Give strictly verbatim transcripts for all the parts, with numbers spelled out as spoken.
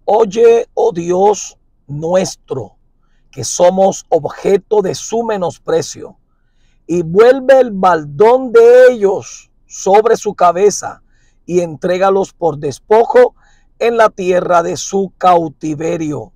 Oye, oh Dios nuestro, que somos objeto de su menosprecio, y vuelve el baldón de ellos sobre su cabeza y entrégalos por despojo en la tierra de su cautiverio.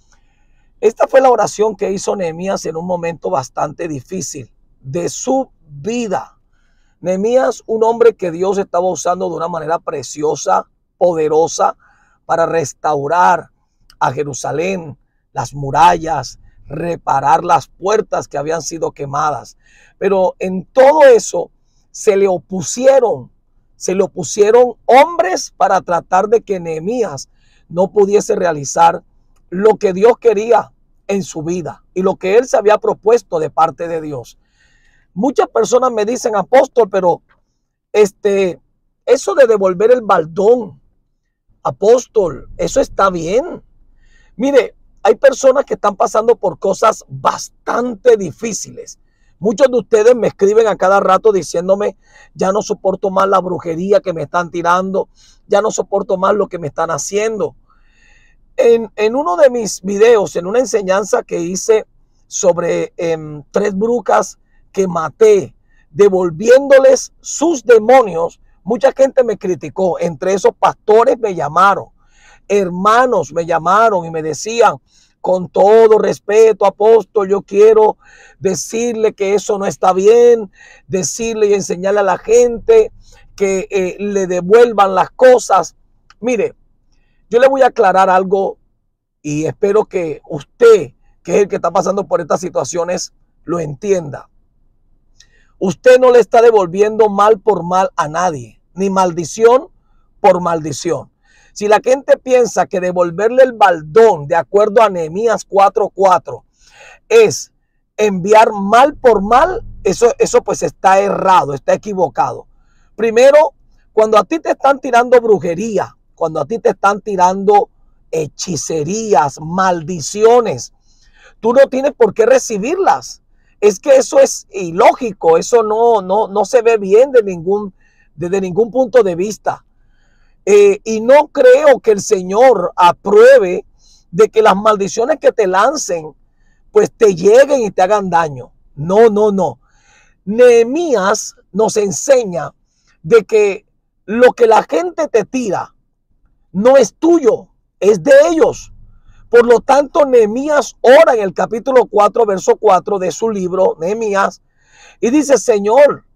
Esta fue la oración que hizo Nehemías en un momento bastante difícil de su vida. Nehemías, un hombre que Dios estaba usando de una manera preciosa, poderosa, para restaurar a Jerusalén, las murallas, reparar las puertas que habían sido quemadas. Pero en todo eso se le opusieron, se le opusieron hombres para tratar de que Nehemías no pudiese realizar lo que Dios quería en su vida y lo que él se había propuesto de parte de Dios. Muchas personas me dicen, apóstol, pero este, eso de devolver el baldón, apóstol, eso está bien. Mire, hay personas que están pasando por cosas bastante difíciles. Muchos de ustedes me escriben a cada rato diciéndome, ya no soporto más la brujería que me están tirando, ya no soporto más lo que me están haciendo. En, en uno de mis videos, en una enseñanza que hice sobre eh, tres brujas que maté, devolviéndoles sus demonios, mucha gente me criticó. Entre esos pastores me llamaron, hermanos me llamaron y me decían, con todo respeto, apóstol, yo quiero decirle que eso no está bien, decirle y enseñarle a la gente que eh, le devuelvan las cosas. Mire, yo le voy a aclarar algo y espero que usted, que es el que está pasando por estas situaciones, lo entienda. Usted no le está devolviendo mal por mal a nadie, ni maldición por maldición. Si la gente piensa que devolverle el baldón, de acuerdo a Nehemías cuatro cuatro, es enviar mal por mal, eso, eso pues está errado, está equivocado. Primero, cuando a ti te están tirando brujería, cuando a ti te están tirando hechicerías, maldiciones, tú no tienes por qué recibirlas. Es que eso es ilógico, eso no, no, no se ve bien de ningún, desde ningún punto de vista. Eh, y no creo que el Señor apruebe de que las maldiciones que te lancen, pues te lleguen y te hagan daño. No, no, no. Nehemías nos enseña de que lo que la gente te tira no es tuyo, es de ellos. Por lo tanto, Nehemías ora en el capítulo cuatro, verso cuatro de su libro, Nehemías, y dice, Señor,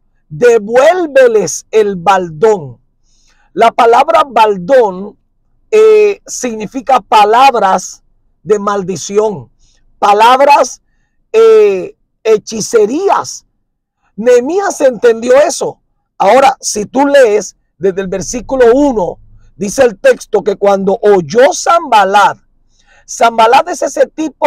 devuélveles el baldón. La palabra baldón eh, significa palabras de maldición, palabras eh, hechicerías. Nehemías entendió eso. Ahora, si tú lees desde el versículo uno, dice el texto que cuando oyó Sanbalat, Sanbalat es ese tipo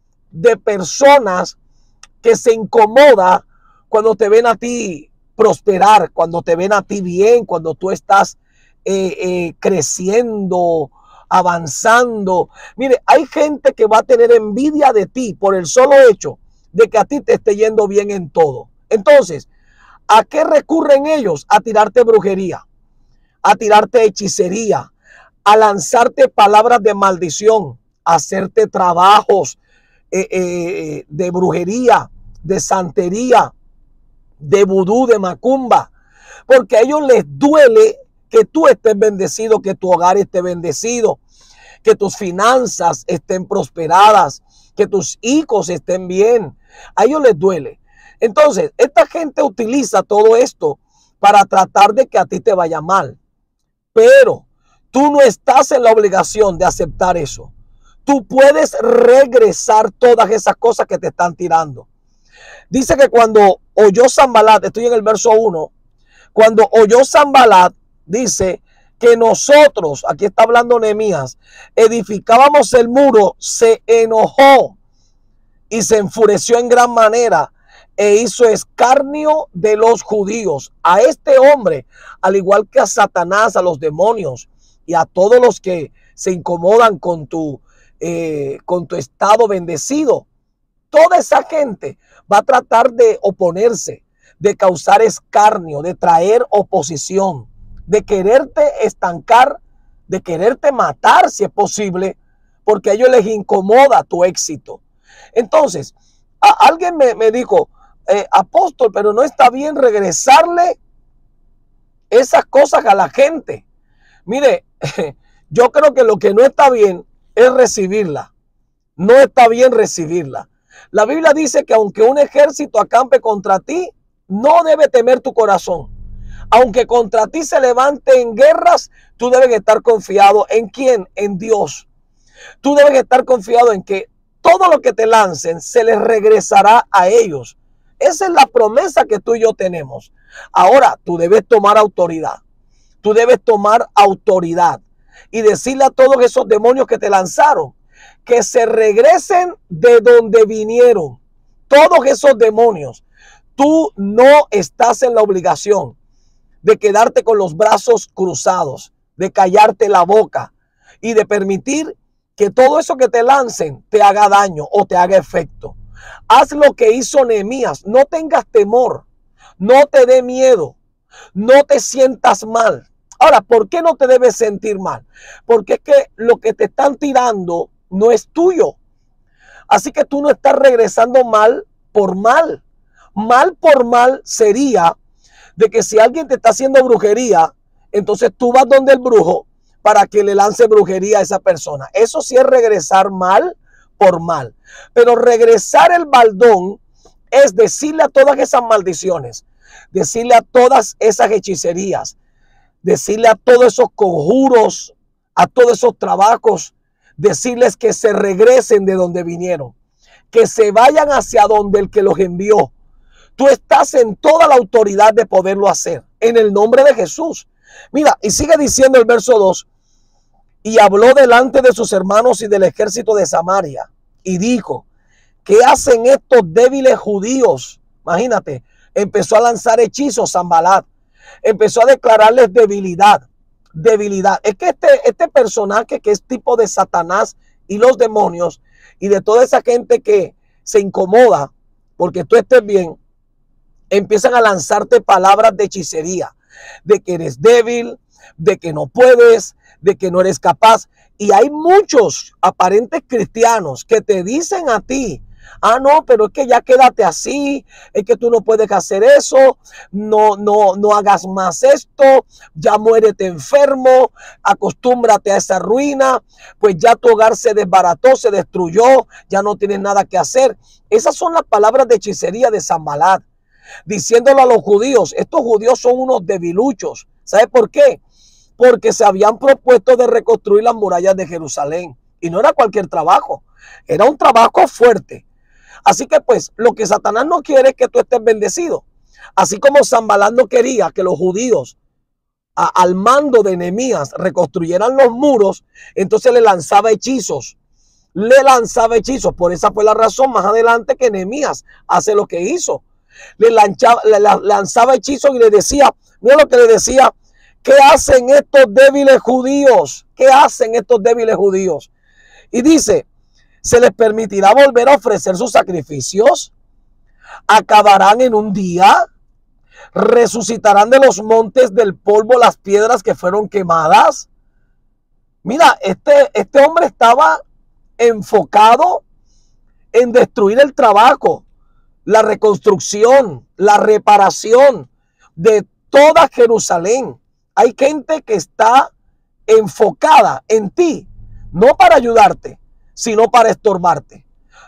de personas que se incomoda cuando te ven a ti prosperar, cuando te ven a ti bien, cuando tú estás eh, eh, creciendo, avanzando. Mire, hay gente que va a tener envidia de ti por el solo hecho de que a ti te esté yendo bien en todo. Entonces, ¿a qué recurren ellos? A tirarte brujería, a tirarte hechicería, a lanzarte palabras de maldición, a hacerte trabajos eh, eh, de brujería, de santería, de vudú, de macumba, porque a ellos les duele que tú estés bendecido, que tu hogar esté bendecido, que tus finanzas estén prosperadas, que tus hijos estén bien. A ellos les duele. Entonces, esta gente utiliza todo esto para tratar de que a ti te vaya mal, pero tú no estás en la obligación de aceptar eso. Tú puedes regresar todas esas cosas que te están tirando. Dice que cuando oyó Sanbalat, estoy en el verso uno, cuando oyó Sanbalat, dice que nosotros, aquí está hablando Nehemías, edificábamos el muro, se enojó y se enfureció en gran manera e hizo escarnio de los judíos. A este hombre, al igual que a Satanás, a los demonios y a todos los que se incomodan con tu, eh, con tu estado bendecido, toda esa gente va a tratar de oponerse, de causar escarnio, de traer oposición, de quererte estancar de quererte matar si es posible, porque a ellos les incomoda tu éxito. Entonces, a, alguien me, me dijo, eh, apóstol, pero no está bien regresarle esas cosas a la gente. Mire, yo creo que lo que no está bien es recibirla. No está bien recibirla. La Biblia dice que aunque un ejército acampe contra ti, no debe temer tu corazón. Aunque contra ti se levante en guerras, tú debes estar confiado en quién, en Dios. Tú debes estar confiado en que todo lo que te lancen se les regresará a ellos. Esa es la promesa que tú y yo tenemos. Ahora, tú debes tomar autoridad. Tú debes tomar autoridad y decirle a todos esos demonios que te lanzaron que se regresen de donde vinieron. Todos esos demonios. Tú no estás en la obligación de quedarte con los brazos cruzados, de callarte la boca y de permitir que todo eso que te lancen te haga daño o te haga efecto. Haz lo que hizo Nehemías. No tengas temor. No te dé miedo. No te sientas mal. Ahora, ¿por qué no te debes sentir mal? Porque es que lo que te están tirando no es tuyo. Así que tú no estás regresando mal por mal. Mal por mal sería de que si alguien te está haciendo brujería, entonces tú vas donde el brujo para que le lance brujería a esa persona. Eso sí es regresar mal por mal. Pero regresar el baldón es decirle a todas esas maldiciones, decirle a todas esas hechicerías, decirle a todos esos conjuros, a todos esos trabajos, decirles que se regresen de donde vinieron, que se vayan hacia donde el que los envió. Tú estás en toda la autoridad de poderlo hacer, en el nombre de Jesús. Mira, y sigue diciendo el verso dos, y habló delante de sus hermanos y del ejército de Samaria, y dijo, ¿qué hacen estos débiles judíos? Imagínate, empezó a lanzar hechizos Sanbalat, empezó a declararles debilidad, debilidad. Es que este, este personaje que es tipo de Satanás y los demonios y de toda esa gente que se incomoda porque tú estés bien, empiezan a lanzarte palabras de hechicería, de que eres débil, de que no puedes, de que no eres capaz. Y hay muchos aparentes cristianos que te dicen a ti, ah, no, pero es que ya quédate así, es que tú no puedes hacer eso, no, no, no hagas más esto, ya muérete enfermo, acostúmbrate a esa ruina, pues ya tu hogar se desbarató, se destruyó, ya no tienes nada que hacer. Esas son las palabras de hechicería de Sanbalat, diciéndolo a los judíos. Estos judíos son unos debiluchos. ¿Sabe por qué? Porque se habían propuesto de reconstruir las murallas de Jerusalén. Y no era cualquier trabajo, era un trabajo fuerte. Así que pues lo que Satanás no quiere es que tú estés bendecido. Así como Sanbalat no quería que los judíos a, al mando de Nehemías reconstruyeran los muros, entonces le lanzaba hechizos. Le lanzaba hechizos. Por esa fue la razón más adelante que Nehemías hace lo que hizo. Le, lanchaba, le lanzaba hechizos y le decía, mira lo que le decía, ¿qué hacen estos débiles judíos? ¿Qué hacen estos débiles judíos? Y dice, ¿se les permitirá volver a ofrecer sus sacrificios? ¿Acabarán en un día? ¿Resucitarán de los montes del polvo las piedras que fueron quemadas? Mira, este, este hombre estaba enfocado en destruir el trabajo, la reconstrucción, la reparación de toda Jerusalén. Hay gente que está enfocada en ti, no para ayudarte, sino para estorbarte.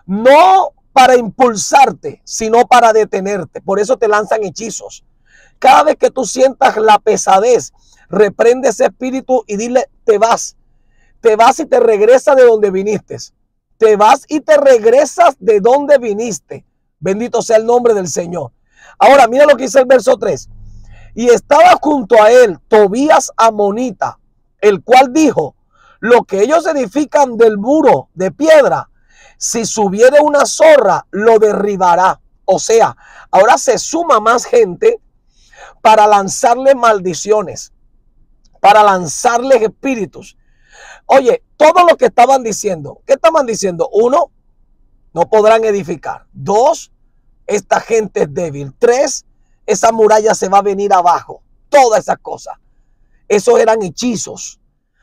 No para impulsarte, sino para detenerte. Por eso te lanzan hechizos. Cada vez que tú sientas la pesadez, reprende ese espíritu y dile, te vas. Te vas y te regresas de donde viniste. Te vas y te regresas de donde viniste. Bendito sea el nombre del Señor. Ahora, mira lo que dice el verso tres. Y estaba junto a él Tobías amonita, el cual dijo, lo que ellos edifican del muro de piedra, si subiere una zorra, lo derribará. O sea, ahora se suma más gente para lanzarle maldiciones, para lanzarles espíritus. Oye, todo lo que estaban diciendo, ¿qué estaban diciendo? Uno, no podrán edificar. Dos, esta gente es débil. Tres, esa muralla se va a venir abajo. Todas esas cosas. Esos eran hechizos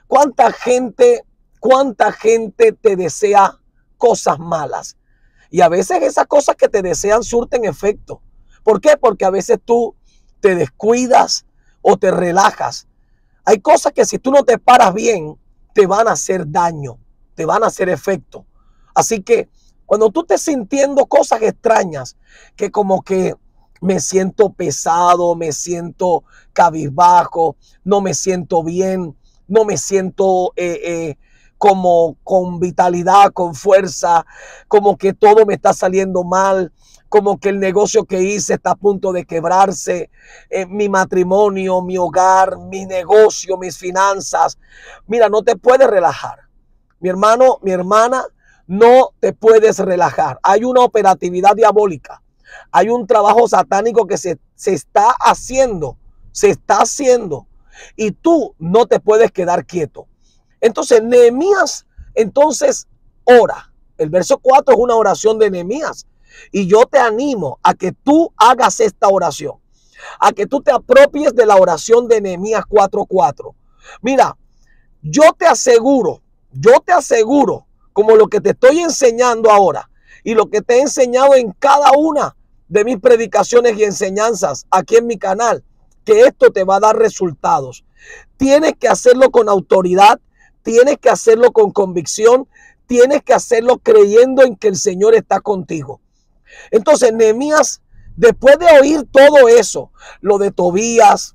¿Cuánta gente, cuánta gente te desea cosas malas? Y a veces esas cosas que te desean surten efecto. ¿Por qué? Porque a veces tú te descuidas o te relajas. Hay cosas que si tú no te paras bien, te van a hacer daño, te van a hacer efecto. Así que cuando tú estés sintiendo cosas extrañas, que como que me siento pesado, me siento cabizbajo, no me siento bien, no me siento eh, eh, como con vitalidad, con fuerza, como que todo me está saliendo mal, como que el negocio que hice está a punto de quebrarse, eh, mi matrimonio, mi hogar, mi negocio, mis finanzas. Mira, no te puedes relajar. Mi hermano, mi hermana, no te puedes relajar. Hay una operatividad diabólica. Hay un trabajo satánico que se, se está haciendo, se está haciendo. Y tú no te puedes quedar quieto. Entonces, Nehemías, entonces, ora. El verso cuatro es una oración de Nehemías. Y yo te animo a que tú hagas esta oración, a que tú te apropies de la oración de Nehemías cuatro cuatro. Mira, yo te aseguro, yo te aseguro, como lo que te estoy enseñando ahora y lo que te he enseñado en cada una de mis predicaciones y enseñanzas aquí en mi canal, que esto te va a dar resultados. Tienes que hacerlo con autoridad, tienes que hacerlo con convicción, tienes que hacerlo creyendo en que el Señor está contigo. Entonces, Nehemías, después de oír todo eso, lo de Tobías,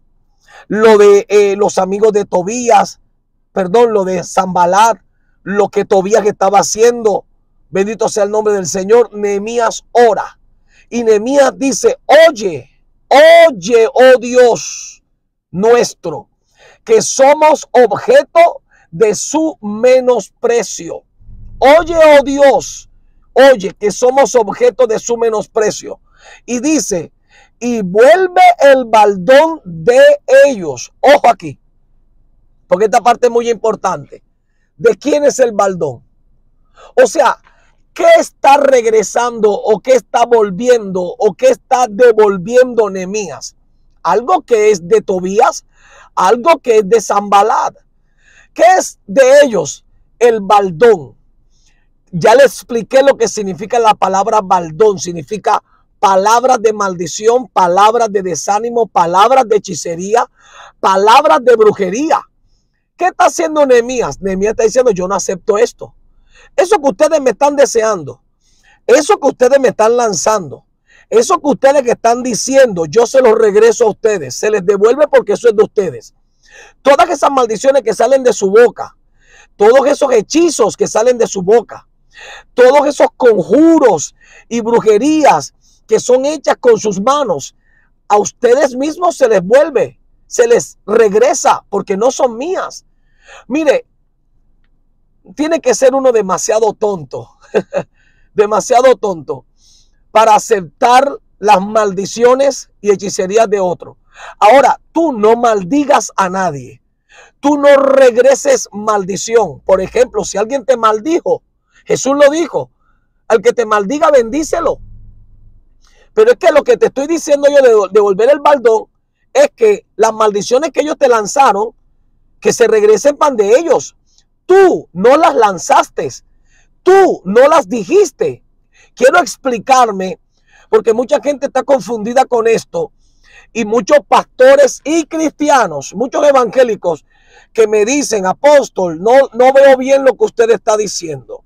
lo de eh, los amigos de Tobías, perdón, lo de Sanballat, lo que Tobías estaba haciendo, bendito sea el nombre del Señor, Nehemías ora. Y Nehemías dice, oye, oye, oh Dios nuestro, que somos objeto de su menosprecio. Oye, oh Dios, oye, que somos objeto de su menosprecio. Y dice, y vuelve el baldón de ellos. Ojo aquí, porque esta parte es muy importante. ¿De quién es el baldón? O sea, ¿qué está regresando o qué está volviendo o qué está devolviendo Nehemías? Algo que es de Tobías, algo que es de Sanballat. ¿Qué es de ellos? El baldón. Ya les expliqué lo que significa la palabra baldón. Significa palabras de maldición, palabras de desánimo, palabras de hechicería, palabras de brujería. ¿Qué está haciendo Nehemías? Nehemías está diciendo, yo no acepto esto. Eso que ustedes me están deseando, eso que ustedes me están lanzando, eso que ustedes que están diciendo, yo se los regreso a ustedes. Se les devuelve porque eso es de ustedes. Todas esas maldiciones que salen de su boca, todos esos hechizos que salen de su boca, todos esos conjuros y brujerías que son hechas con sus manos, a ustedes mismos se les vuelve, se les regresa porque no son mías. Mire, tiene que ser uno demasiado tonto, demasiado tonto para aceptar las maldiciones y hechicerías de otro. Ahora, tú no maldigas a nadie. Tú no regreses maldición. Por ejemplo, si alguien te maldijo, Jesús lo dijo, al que te maldiga, bendícelo. Pero es que lo que te estoy diciendo yo de devolver el baldón es que las maldiciones que ellos te lanzaron, que se regresen pan de ellos. Tú no las lanzaste. Tú no las dijiste. Quiero explicarme porque mucha gente está confundida con esto y muchos pastores y cristianos, muchos evangélicos que me dicen, apóstol, no, no veo bien lo que usted está diciendo.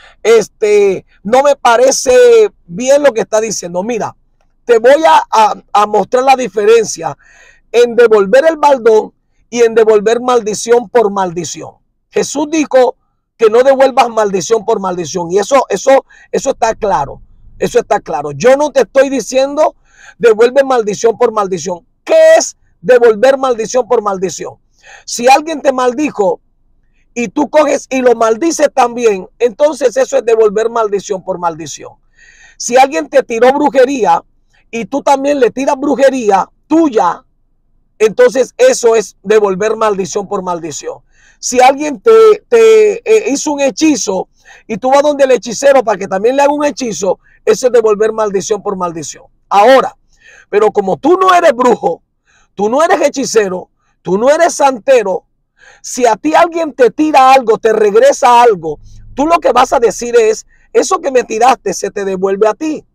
Este, no me parece bien lo que está diciendo. Mira, te voy a, a, a mostrar la diferencia en devolver el baldón y en devolver maldición por maldición. Jesús dijo que no devuelvas maldición por maldición. Y eso, eso, eso está claro. Eso está claro. Yo no te estoy diciendo devuelve maldición por maldición. ¿Qué es devolver maldición por maldición? Si alguien te maldijo y tú coges y lo maldices también, entonces eso es devolver maldición por maldición. Si alguien te tiró brujería y tú también le tiras brujería tuya, entonces eso es devolver maldición por maldición. Si alguien te, te eh, hizo un hechizo y tú vas donde el hechicero para que también le haga un hechizo, eso es devolver maldición por maldición. Ahora, pero como tú no eres brujo, tú no eres hechicero, tú no eres santero, Si a ti alguien te tira algo, te regresa algo, tú lo que vas a decir es, eso que me tiraste se te devuelve a ti.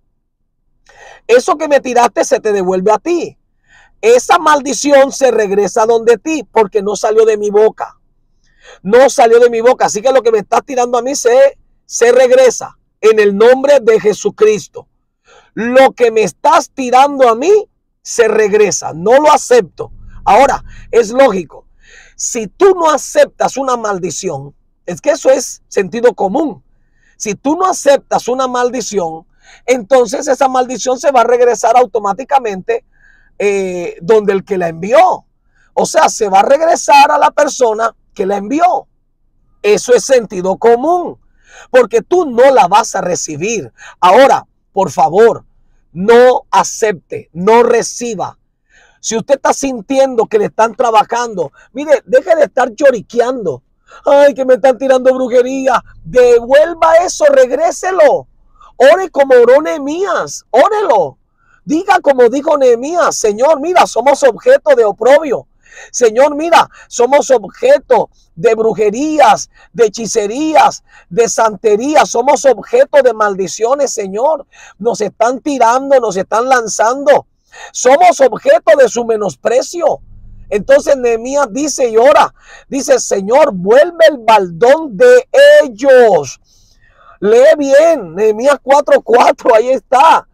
Eso que me tiraste se te devuelve a ti. Esa maldición se regresa donde ti porque no salió de mi boca. No salió de mi boca. Así que lo que me estás tirando a mí se, se regresa en el nombre de Jesucristo. Lo que me estás tirando a mí se regresa. No lo acepto. Ahora, es lógico. Si tú no aceptas una maldición, es que eso es sentido común. Si tú no aceptas una maldición, entonces esa maldición se va a regresar automáticamente eh, donde el que la envió. O sea, se va a regresar a la persona que la envió. Eso es sentido común, porque tú no la vas a recibir. Ahora, por favor, no acepte, no reciba. Si usted está sintiendo que le están trabajando, mire, deje de estar lloriqueando. Ay, que me están tirando brujería. Devuelva eso, regréselo. Ore como oró Nehemías, órelo. Diga como dijo Nehemías, Señor, mira, somos objeto de oprobio. Señor, mira, somos objeto de brujerías, de hechicerías, de santería. Somos objeto de maldiciones, Señor. Nos están tirando, nos están lanzando. Somos objeto de su menosprecio. Entonces Nehemías dice y ora, dice, Señor, vuelve el baldón de ellos. Lee bien, Nehemías cuatro cuatro, ahí está.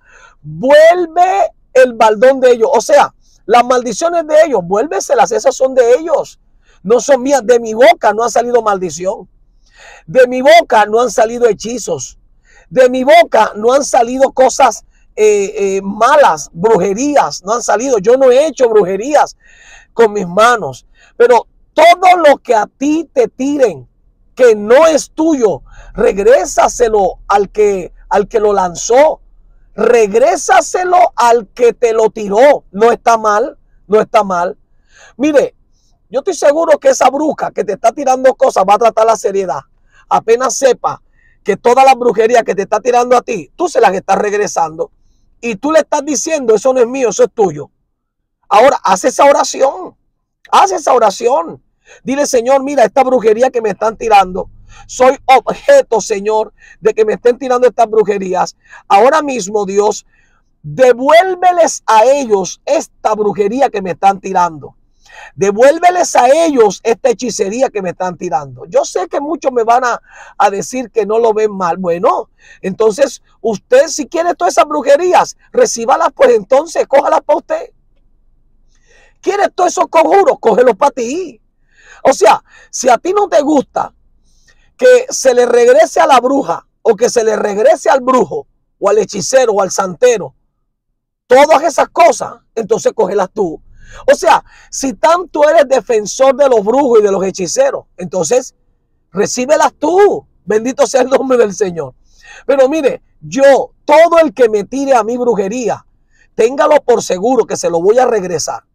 Vuelve el baldón de ellos. O sea, las maldiciones de ellos, vuélveselas, esas son de ellos. No son mías. De mi boca no ha salido maldición. De mi boca no han salido hechizos. De mi boca no han salido cosas eh, eh, malas, brujerías. No han salido. Yo no he hecho brujerías con mis manos. Pero todo lo que a ti te tiren, que no es tuyo, regrésaselo al que, al que lo lanzó. Regrésaselo al que te lo tiró. No está mal, no está mal. Mire, yo estoy seguro que esa bruja que te está tirando cosas va a tratar la seriedad. Apenas sepa que toda la brujería que te está tirando a ti, tú se las estás regresando. Y tú le estás diciendo, eso no es mío, eso es tuyo. Ahora, haz esa oración. Haz esa oración. Dile, Señor, mira, esta brujería que me están tirando, soy objeto, Señor, de que me estén tirando estas brujerías. Ahora mismo, Dios, devuélveles a ellos esta brujería que me están tirando. Devuélveles a ellos esta hechicería que me están tirando. Yo sé que muchos me van a, a decir que no lo ven mal. Bueno, entonces usted, si quiere todas esas brujerías, recíbalas, pues entonces cójalas para usted. ¿Quieres todos esos conjuros? Cógelos para ti. O sea, si a ti no te gusta que se le regrese a la bruja o que se le regrese al brujo o al hechicero o al santero, todas esas cosas, entonces cógelas tú. O sea, si tanto eres defensor de los brujos y de los hechiceros, entonces recíbelas tú. Bendito sea el nombre del Señor. Pero mire, yo, todo el que me tire a mi brujería, téngalo por seguro que se lo voy a regresar.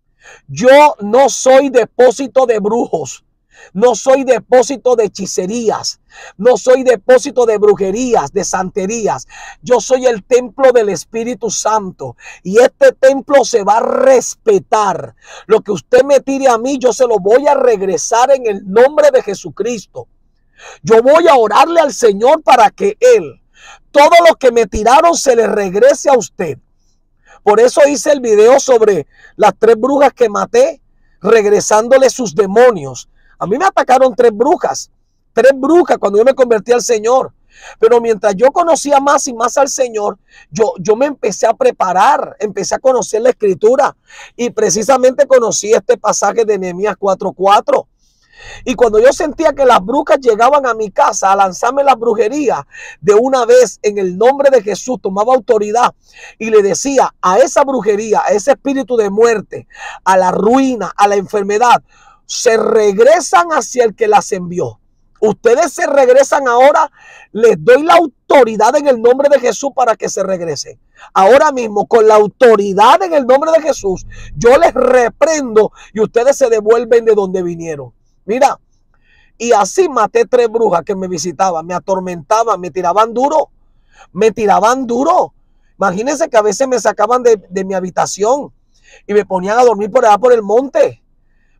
Yo no soy depósito de brujos. No soy depósito de hechicerías. No soy depósito de brujerías, de santerías. Yo soy el templo del Espíritu Santo. Y este templo se va a respetar. Lo que usted me tire a mí, yo se lo voy a regresar en el nombre de Jesucristo. Yo voy a orarle al Señor para que Él, todo lo que me tiraron, se le regrese a usted. Por eso hice el video sobre las tres brujas que maté, regresándole sus demonios. A mí me atacaron tres brujas, tres brujas cuando yo me convertí al Señor. Pero mientras yo conocía más y más al Señor, yo, yo me empecé a preparar, empecé a conocer la Escritura. Y precisamente conocí este pasaje de Nehemías cuatro cuatro. Y cuando yo sentía que las brujas llegaban a mi casa a lanzarme las brujerías, de una vez en el nombre de Jesús tomaba autoridad y le decía a esa brujería, a ese espíritu de muerte, a la ruina, a la enfermedad, se regresan hacia el que las envió. Ustedes se regresan ahora, les doy la autoridad en el nombre de Jesús para que se regresen. Ahora mismo, con la autoridad en el nombre de Jesús, yo les reprendo y ustedes se devuelven de donde vinieron. Mira, y así maté tres brujas que me visitaban, me atormentaban, me tiraban duro, me tiraban duro. Imagínense que a veces me sacaban de, de mi habitación y me ponían a dormir por allá por el monte.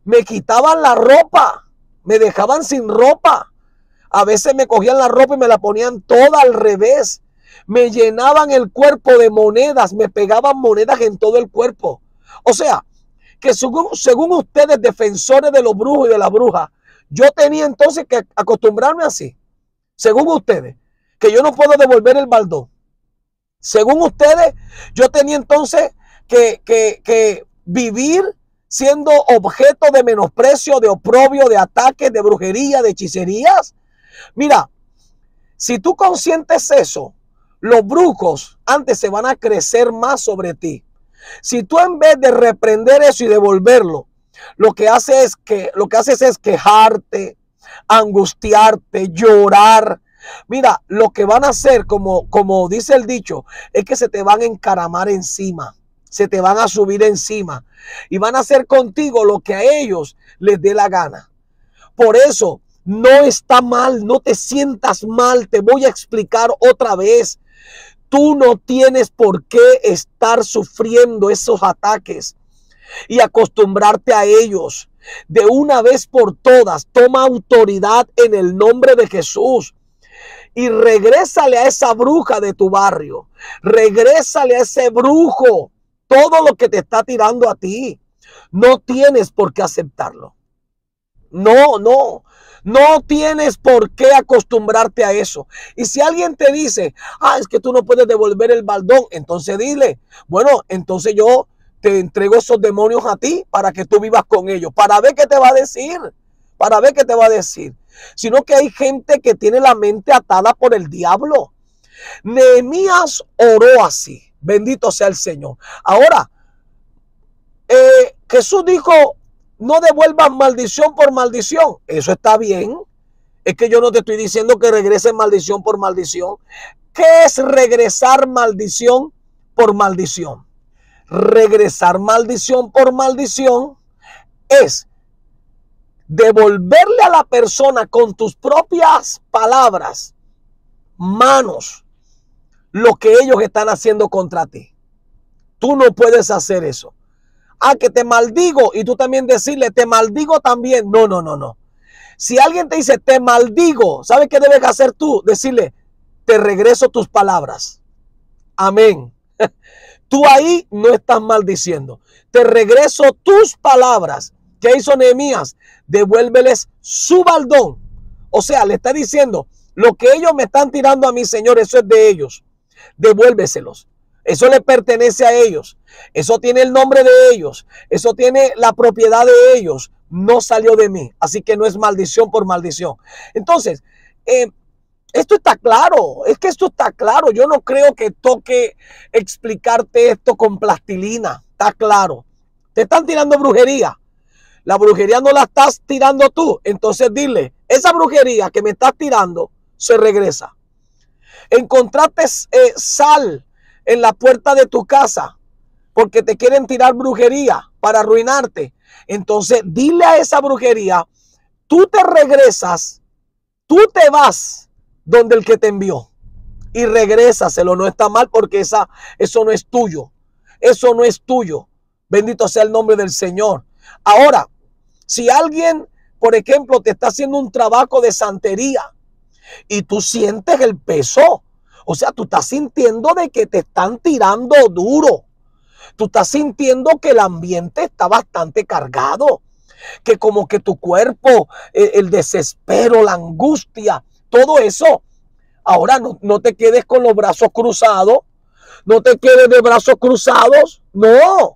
me quitaban la ropa, me dejaban sin ropa. A veces me cogían la ropa y me la ponían toda al revés. Me llenaban el cuerpo de monedas, me pegaban monedas en todo el cuerpo. O sea, que según, según ustedes, defensores de los brujos y de la bruja, yo tenía entonces que acostumbrarme así. Según ustedes, que yo no puedo devolver el baldón. Según ustedes, yo tenía entonces que, que, que vivir siendo objeto de menosprecio, de oprobio, de ataques, de brujería, de hechicerías. Mira, si tú consientes eso, los brujos antes se van a crecer más sobre ti. Si tú en vez de reprender eso y devolverlo, lo que haces es que lo que haces es quejarte, angustiarte, llorar. Mira, lo que van a hacer, como, como dice el dicho, es que se te van a encaramar encima, se te van a subir encima y van a hacer contigo lo que a ellos les dé la gana. Por eso no está mal, no te sientas mal, te voy a explicar otra vez. Tú no tienes por qué estar sufriendo esos ataques y acostumbrarte a ellos. De una vez por todas, toma autoridad en el nombre de Jesús y regrésale a esa bruja de tu barrio. Regrésale a ese brujo todo lo que te está tirando a ti. No tienes por qué aceptarlo. No, no. No tienes por qué acostumbrarte a eso. Y si alguien te dice, ah, es que tú no puedes devolver el baldón, entonces dile, bueno, entonces yo te entrego esos demonios a ti para que tú vivas con ellos, para ver qué te va a decir, para ver qué te va a decir. Sino que hay gente que tiene la mente atada por el diablo. Nehemías oró así, bendito sea el Señor. Ahora, eh, Jesús dijo, no devuelvas maldición por maldición. Eso está bien. Es que yo no te estoy diciendo que regreses maldición por maldición. ¿Qué es regresar maldición por maldición? Regresar maldición por maldición es devolverle a la persona con tus propias palabras, manos, lo que ellos están haciendo contra ti. Tú no puedes hacer eso. Ah, que te maldigo y tú también decirle, te maldigo también. No, no, no, no. Si alguien te dice, te maldigo, ¿sabes qué debes hacer tú? Decirle, te regreso tus palabras. Amén. Tú ahí no estás maldiciendo. Te regreso tus palabras. ¿Qué hizo Nehemías? Devuélveles su baldón. O sea, le está diciendo, lo que ellos me están tirando a mí, Señor, eso es de ellos. Devuélveselos. Eso le pertenece a ellos. Eso tiene el nombre de ellos. Eso tiene la propiedad de ellos. No salió de mí. Así que no es maldición por maldición. Entonces, eh, esto está claro. Es que esto está claro. Yo no creo que toque explicarte esto con plastilina. Está claro. Te están tirando brujería. La brujería no la estás tirando tú. Entonces dile, esa brujería que me estás tirando se regresa. Encontraste eh, sal en la puerta de tu casa porque te quieren tirar brujería para arruinarte. Entonces dile a esa brujería, tú te regresas, tú te vas donde el que te envió y regrésaselo. No está mal porque esa, eso no es tuyo. Eso no es tuyo. Bendito sea el nombre del Señor. Ahora, si alguien, por ejemplo, te está haciendo un trabajo de santería y tú sientes el peso, o sea, tú estás sintiendo de que te están tirando duro. Tú estás sintiendo que el ambiente está bastante cargado. Que como que tu cuerpo, el, el desespero, la angustia, todo eso. Ahora no, no te quedes con los brazos cruzados. No te quedes de brazos cruzados. No.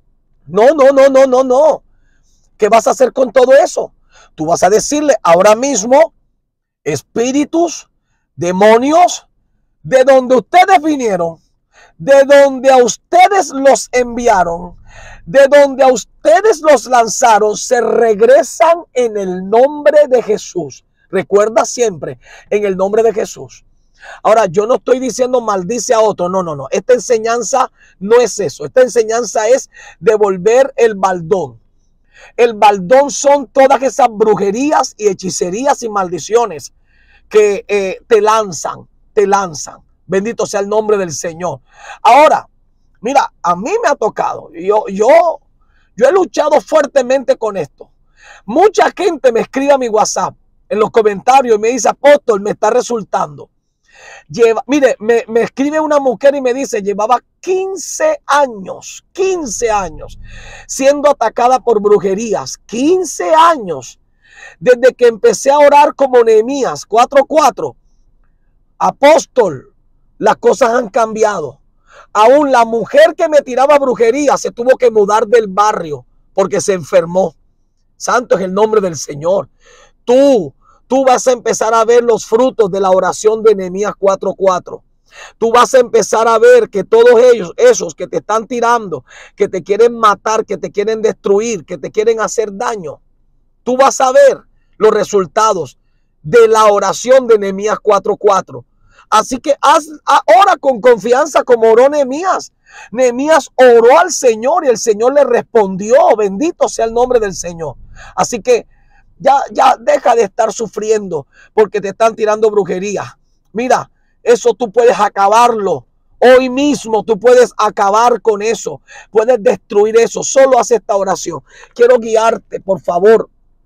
No, no, no, no, no, no. ¿Qué vas a hacer con todo eso? Tú vas a decirle ahora mismo, espíritus, demonios, de donde ustedes vinieron, de donde a ustedes los enviaron, de donde a ustedes los lanzaron, se regresan en el nombre de Jesús. Recuerda siempre, en el nombre de Jesús. Ahora, yo no estoy diciendo maldice a otro, no, no, no. Esta enseñanza no es eso. Esta enseñanza es devolver el baldón. El baldón son todas esas brujerías y hechicerías y maldiciones que eh, te lanzan. te lanzan. Bendito sea el nombre del Señor. Ahora, mira, a mí me ha tocado. Yo, yo, yo he luchado fuertemente con esto. Mucha gente me escribe a mi WhatsApp en los comentarios y me dice, apóstol, me está resultando. Lleva, mire, me, me escribe una mujer y me dice, llevaba quince años, quince años siendo atacada por brujerías, quince años, desde que empecé a orar como Nehemías cuatro cuatro. Apóstol, las cosas han cambiado. Aún la mujer que me tiraba brujería se tuvo que mudar del barrio porque se enfermó. Santo es el nombre del Señor. Tú, tú vas a empezar a ver los frutos de la oración de Nehemías cuatro cuatro. Tú vas a empezar a ver que todos ellos, esos que te están tirando, que te quieren matar, que te quieren destruir, que te quieren hacer daño, tú vas a ver los resultados de la oración de Nehemías cuatro cuatro. Así que haz, ora con confianza como oró Nehemías. Nehemías oró al Señor y el Señor le respondió. Bendito sea el nombre del Señor. Así que ya, ya deja de estar sufriendo porque te están tirando brujería. Mira, eso tú puedes acabarlo. Hoy mismo tú puedes acabar con eso. Puedes destruir eso. Solo haz esta oración. Quiero guiarte, por favor,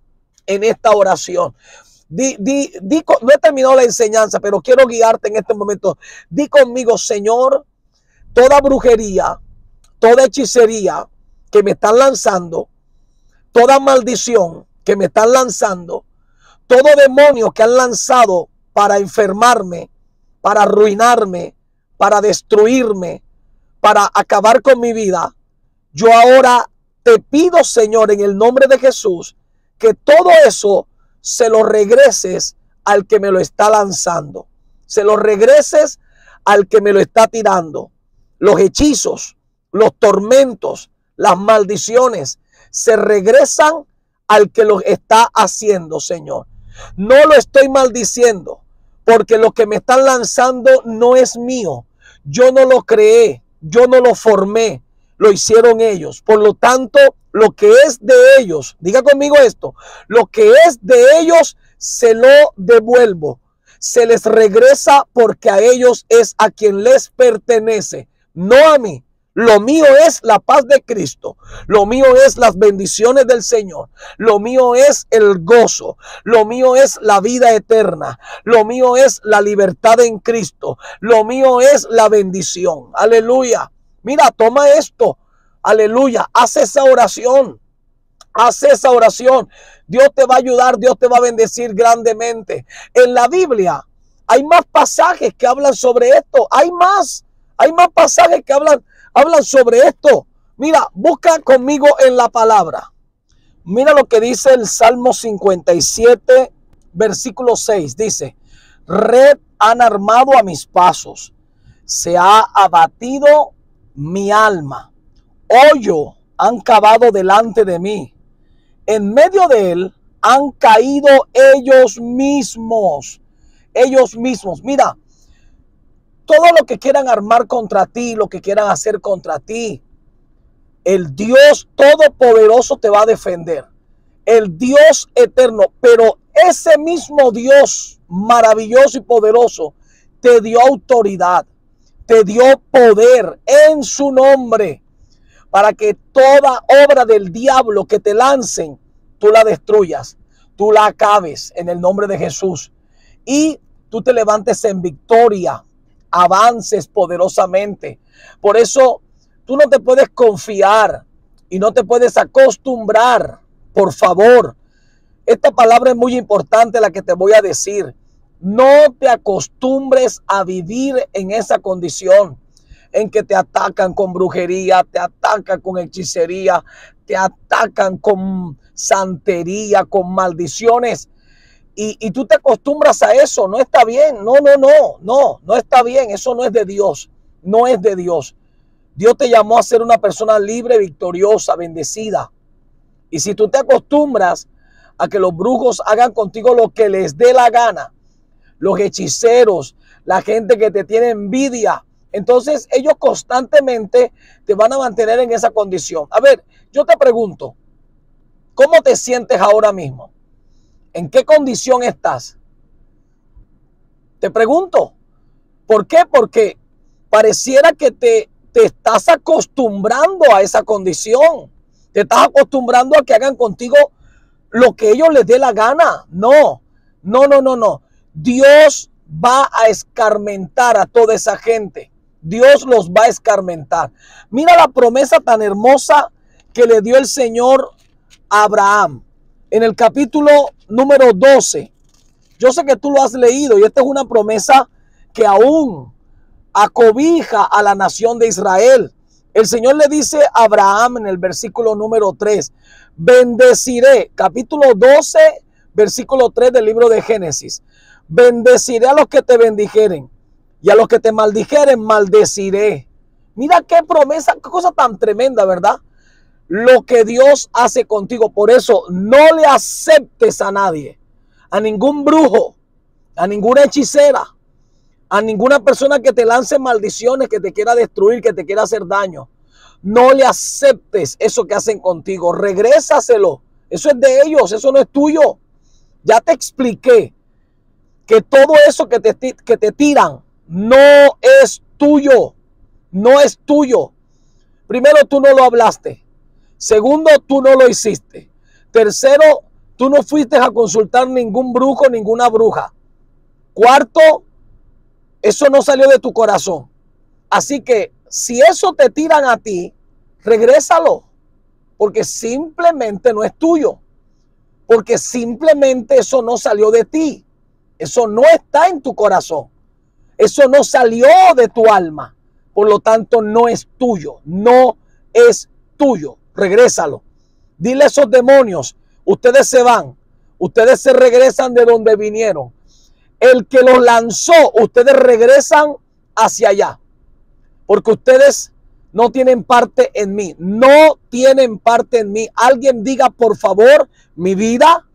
en esta oración. Di, di, di, no he terminado la enseñanza, pero quiero guiarte en este momento. Di conmigo, Señor, toda brujería, toda hechicería que me están lanzando, toda maldición que me están lanzando, todo demonio que han lanzado para enfermarme, para arruinarme, para destruirme, para acabar con mi vida, yo ahora te pido, Señor, en el nombre de Jesús, que todo eso se lo regreses al que me lo está lanzando. Se lo regreses al que me lo está tirando. Los hechizos, los tormentos, las maldiciones se regresan al que los está haciendo, Señor. No lo estoy maldiciendo porque lo que me están lanzando no es mío. Yo no lo creé, yo no lo formé, lo hicieron ellos. Por lo tanto, lo que es de ellos, diga conmigo esto, lo que es de ellos se lo devuelvo. Se les regresa porque a ellos es a quien les pertenece, no a mí. Lo mío es la paz de Cristo. Lo mío es las bendiciones del Señor. Lo mío es el gozo. Lo mío es la vida eterna. Lo mío es la libertad en Cristo. Lo mío es la bendición. Aleluya. Mira, toma esto. Aleluya. Haz esa oración. Haz esa oración. Dios te va a ayudar. Dios te va a bendecir grandemente. En la Biblia hay más pasajes que hablan sobre esto. Hay más. Hay más pasajes que hablan Hablan sobre esto. Mira, busca conmigo en la palabra. Mira lo que dice el Salmo cincuenta y siete, versículo seis. Dice, red han armado a mis pasos. Se ha abatido mi alma. Hoyo han cavado delante de mí. En medio de él han caído ellos mismos. Ellos mismos. Mira. Todo lo que quieran armar contra ti, lo que quieran hacer contra ti, el Dios Todopoderoso te va a defender. El Dios eterno, pero ese mismo Dios maravilloso y poderoso te dio autoridad, te dio poder en su nombre para que toda obra del diablo que te lancen, tú la destruyas, tú la acabes en el nombre de Jesús y tú te levantes en victoria. Avances poderosamente. Por eso tú no te puedes confiar y no te puedes acostumbrar. Por favor, esta palabra es muy importante, la que te voy a decir. No te acostumbres a vivir en esa condición en que te atacan con brujería, te atacan con hechicería, te atacan con santería, con maldiciones. Y, y tú te acostumbras a eso. No está bien. No, no, no, no, no está bien. Eso no es de Dios. No es de Dios. Dios te llamó a ser una persona libre, victoriosa, bendecida. Y si tú te acostumbras a que los brujos hagan contigo lo que les dé la gana, los hechiceros, la gente que te tiene envidia, entonces ellos constantemente te van a mantener en esa condición. A ver, yo te pregunto, ¿cómo te sientes ahora mismo? ¿En qué condición estás? Te pregunto. ¿Por qué? Porque pareciera que te, te estás acostumbrando a esa condición. Te estás acostumbrando a que hagan contigo lo que ellos les dé la gana. No, no, no, no, no. Dios va a escarmentar a toda esa gente. Dios los va a escarmentar. Mira la promesa tan hermosa que le dio el Señor a Abraham. En el capítulo número doce. Yo sé que tú lo has leído y esta es una promesa que aún acobija a la nación de Israel. El Señor le dice a Abraham en el versículo número tres, bendeciré, capítulo doce, versículo tres del libro de Génesis. Bendeciré a los que te bendijeren y a los que te maldijeren maldeciré. Mira qué promesa, qué cosa tan tremenda, ¿verdad? Lo que Dios hace contigo. Por eso no le aceptes a nadie, a ningún brujo, a ninguna hechicera, a ninguna persona que te lance maldiciones, que te quiera destruir, que te quiera hacer daño. No le aceptes eso que hacen contigo. Regrésaselo. Eso es de ellos, eso no es tuyo. Ya te expliqué que todo eso que te, que te tiran no es tuyo. No es tuyo. Primero, tú no lo hablaste. Segundo, tú no lo hiciste. Tercero, tú no fuiste a consultar ningún brujo, ninguna bruja. Cuarto, eso no salió de tu corazón. Así que si eso te tiran a ti, regrésalo. Porque simplemente no es tuyo. Porque simplemente eso no salió de ti. Eso no está en tu corazón. Eso no salió de tu alma. Por lo tanto, no es tuyo. No es tuyo. Regrésalo. Dile a esos demonios, ustedes se van. Ustedes se regresan de donde vinieron. El que los lanzó, ustedes regresan hacia allá. Porque ustedes no tienen parte en mí. No tienen parte en mí. Alguien diga, por favor, mi vida,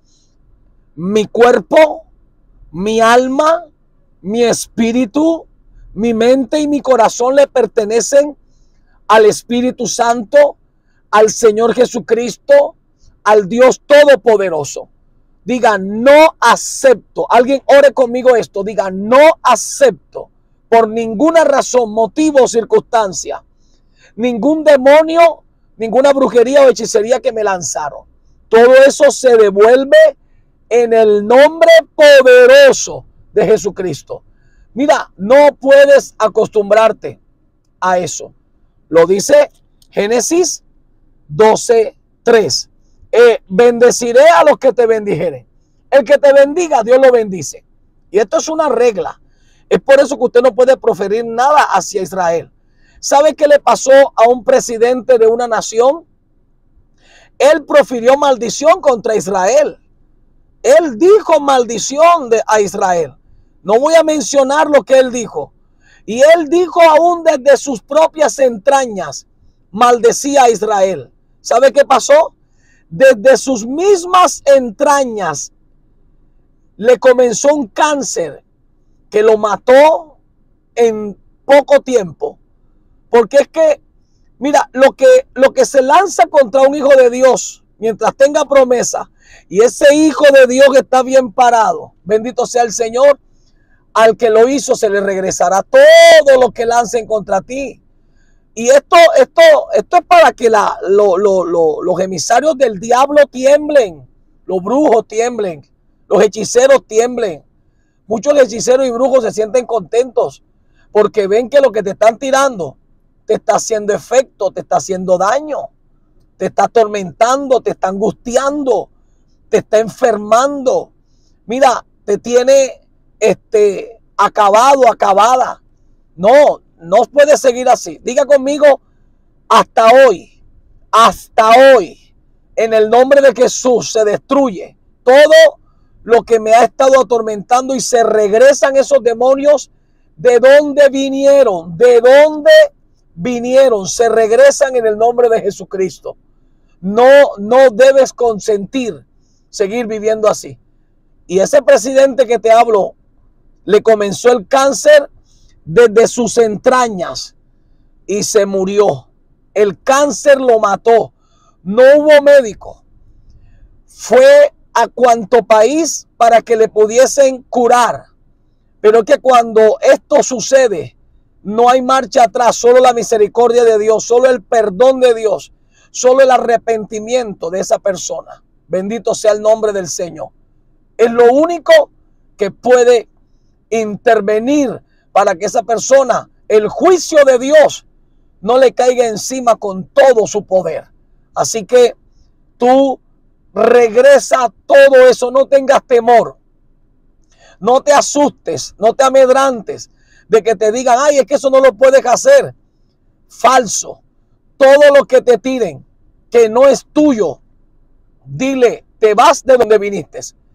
mi cuerpo, mi alma, mi espíritu, mi mente y mi corazón le pertenecen al Espíritu Santo, al Señor Jesucristo, al Dios Todopoderoso. Diga, no acepto. Alguien ore conmigo esto. Diga, no acepto por ninguna razón, motivo o circunstancia, ningún demonio, ninguna brujería o hechicería que me lanzaron. Todo eso se devuelve en el nombre poderoso de Jesucristo. Mira, no puedes acostumbrarte a eso. Lo dice Génesis doce, tres. Eh, bendeciré a los que te bendijeren. El que te bendiga, Dios lo bendice. Y esto es una regla. Es por eso que usted no puede proferir nada hacia Israel. ¿Sabe qué le pasó a un presidente de una nación? Él profirió maldición contra Israel. Él dijo maldición de, a Israel. No voy a mencionar lo que él dijo. Y él dijo aún desde sus propias entrañas, maldecía a Israel. ¿Sabe qué pasó? Desde sus mismas entrañas le comenzó un cáncer que lo mató en poco tiempo. Porque es que, mira, lo que, lo que se lanza contra un hijo de Dios, mientras tenga promesa, y ese hijo de Dios está bien parado, bendito sea el Señor, al que lo hizo se le regresará todo lo que lancen contra ti. Y esto, esto, esto es para que la, lo, lo, lo, los emisarios del diablo tiemblen, los brujos tiemblen, los hechiceros tiemblen. Muchos hechiceros y brujos se sienten contentos porque ven que lo que te están tirando te está haciendo efecto, te está haciendo daño, te está atormentando, te está angustiando, te está enfermando. Mira, te tiene este, acabado, acabada. No, no puede seguir así. Diga conmigo, hasta hoy, hasta hoy, en el nombre de Jesús se destruye todo lo que me ha estado atormentando y se regresan esos demonios de donde vinieron, de donde vinieron, se regresan en el nombre de Jesucristo. No, no debes consentir seguir viviendo así. Y ese presidente que te hablo, le comenzó el cáncer desde sus entrañas y se murió. El cáncer lo mató. No hubo médico. Fue a cuanto país para que le pudiesen curar. Pero es que cuando esto sucede, no hay marcha atrás, solo la misericordia de Dios, solo el perdón de Dios, solo el arrepentimiento de esa persona. Bendito sea el nombre del Señor. Es lo único que puede intervenir para que esa persona, el juicio de Dios, no le caiga encima con todo su poder. Así que tú regresa todo eso, no tengas temor. No te asustes, no te amedrantes de que te digan, ay, es que eso no lo puedes hacer. Falso. Todo lo que te tiren que no es tuyo, dile, te vas de donde viniste.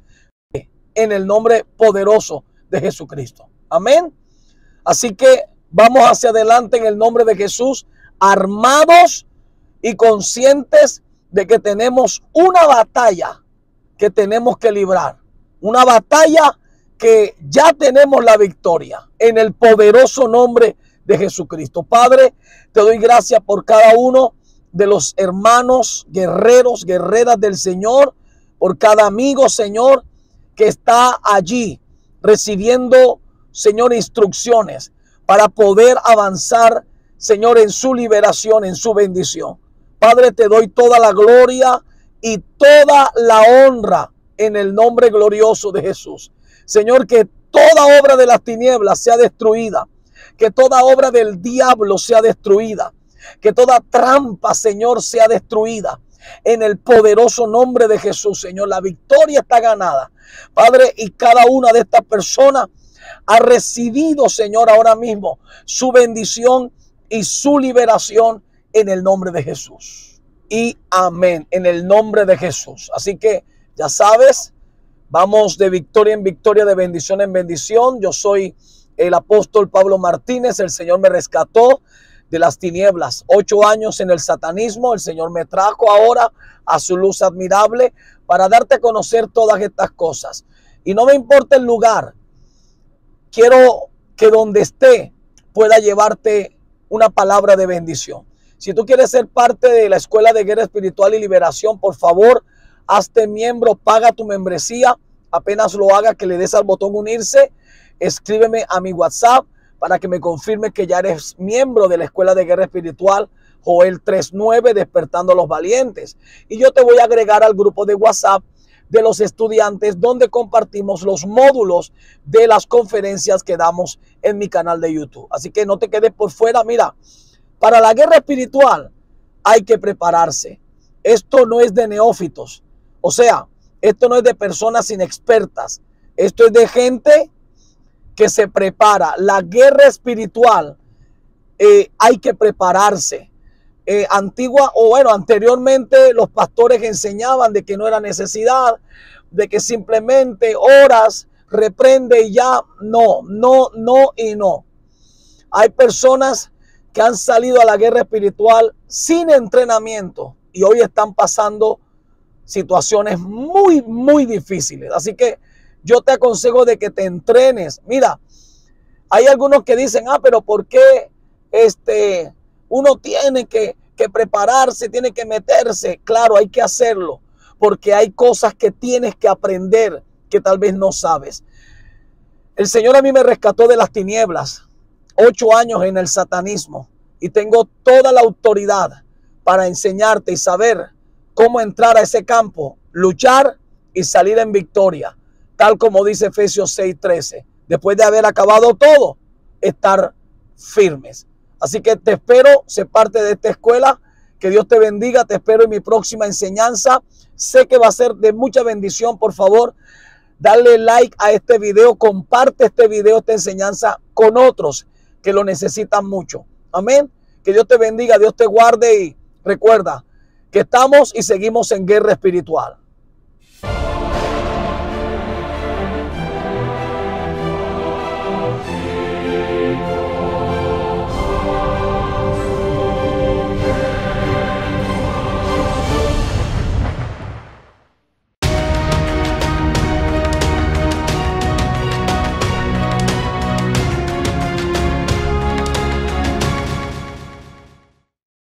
En el nombre poderoso de Jesucristo. Amén. Así que vamos hacia adelante en el nombre de Jesús, armados y conscientes de que tenemos una batalla que tenemos que librar. Una batalla que ya tenemos la victoria en el poderoso nombre de Jesucristo. Padre, te doy gracias por cada uno de los hermanos, guerreros, guerreras del Señor, por cada amigo, Señor, que está allí recibiendo, Señor, instrucciones para poder avanzar, Señor, en su liberación, en su bendición. Padre, te doy toda la gloria y toda la honra en el nombre glorioso de Jesús. Señor, que toda obra de las tinieblas sea destruida, que toda obra del diablo sea destruida, que toda trampa, Señor, sea destruida. En el poderoso nombre de Jesús, Señor, la victoria está ganada. Padre, y cada una de estas personas ha recibido, Señor, ahora mismo su bendición y su liberación en el nombre de Jesús. Y amén, en el nombre de Jesús. Así que ya sabes, vamos de victoria en victoria, de bendición en bendición. Yo soy el apóstol Pablo Martínez. El Señor me rescató de las tinieblas, ocho años en el satanismo. El Señor me trajo ahora a su luz admirable para darte a conocer todas estas cosas. Y no me importa el lugar, quiero que donde esté pueda llevarte una palabra de bendición. Si tú quieres ser parte de la Escuela de Guerra Espiritual y Liberación, por favor, hazte miembro, paga tu membresía. Apenas lo haga, que le des al botón unirse, escríbeme a mi WhatsApp para que me confirme que ya eres miembro de la Escuela de Guerra Espiritual Joel tres nueve, Despertando a los Valientes. Y yo te voy a agregar al grupo de WhatsApp de los estudiantes, donde compartimos los módulos de las conferencias que damos en mi canal de YouTube. Así que no te quedes por fuera. Mira, para la guerra espiritual hay que prepararse. Esto no es de neófitos. O sea, esto no es de personas inexpertas. Esto es de gente que se prepara. La guerra espiritual eh, hay que prepararse. Eh, antigua o bueno, anteriormente los pastores enseñaban de que no era necesidad, de que simplemente oras, reprende y ya. No, no, no y no. Hay personas que han salido a la guerra espiritual sin entrenamiento y hoy están pasando situaciones muy, muy difíciles. Así que yo te aconsejo de que te entrenes. Mira, hay algunos que dicen, ah, pero ¿por qué este, uno tiene que, que prepararse, tiene que meterse? Claro, hay que hacerlo, porque hay cosas que tienes que aprender que tal vez no sabes. El Señor a mí me rescató de las tinieblas, ocho años en el satanismo, y tengo toda la autoridad para enseñarte y saber cómo entrar a ese campo, luchar y salir en victoria. Tal como dice Efesios seis trece, después de haber acabado todo, estar firmes. Así que te espero, sé parte de esta escuela. Que Dios te bendiga, te espero en mi próxima enseñanza. Sé que va a ser de mucha bendición. Por favor, dale like a este video, comparte este video, esta enseñanza con otros que lo necesitan mucho. Amén. Que Dios te bendiga, Dios te guarde y recuerda que estamos y seguimos en guerra espiritual.